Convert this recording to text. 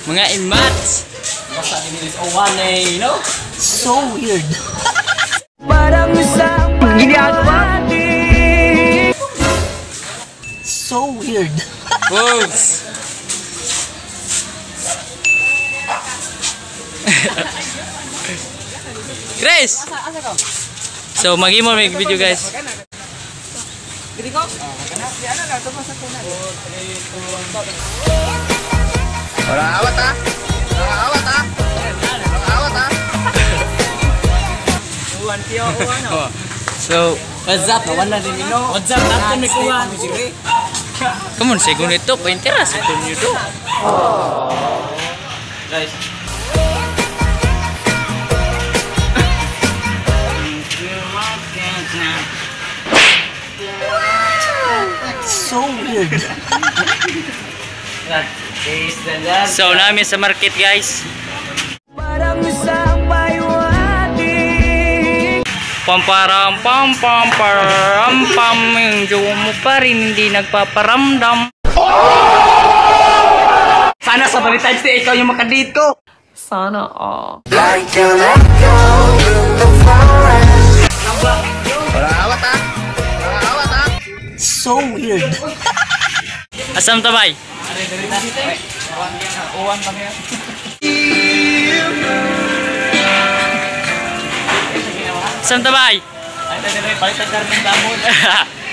Mga imats. Basta dinilis O1 eh, you know? So weird. Parang isang ginagawa. So weird. Folks. Chris. So magimo may video guys. Gini ko? Di ano lang, tumasak ko na. Walang awat ha? Walang awat ha? Walang awat ha? Uwan tiyo, uwan o. So, What's up? Nawan na din ino. What's up? Natin may kuha. come on, segundo ito, paintera segundo ito. Guys. So weird. That is the last. So, namin sa market guys. Parang isang paywating. Pamparam pam pam param pam, yung jowa mo pa rin hindi nagpaparamdam. Sana sa Valentine's Day ikaw yung makadito. Sana all. Walang awat ha? Walang awat ha? So weird. Asam tabay? Uwan kami yan. Asam tabay? Ay, tayo palitan ka rin ng damon.